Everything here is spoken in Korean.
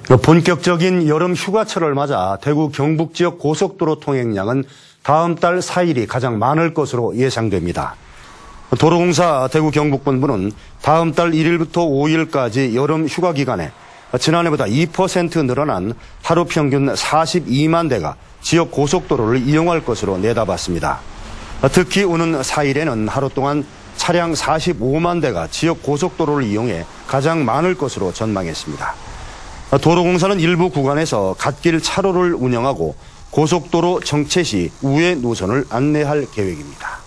본격적인 여름 휴가철을 맞아 대구 경북 지역 고속도로 통행량은 다음 달 4일이 가장 많을 것으로 예상됩니다. 도로공사 대구 경북본부는 다음 달 1일부터 5일까지 여름 휴가 기간에 지난해보다 2% 늘어난 하루 평균 42만 대가 지역 고속도로를 이용할 것으로 내다봤습니다. 특히 오는 4일에는 하루 동안 차량 45만 대가 지역 고속도로를 이용해 가장 많을 것으로 전망했습니다. 도로공사는 일부 구간에서 갓길 차로를 운영하고 고속도로 정체 시 우회 노선을 안내할 계획입니다.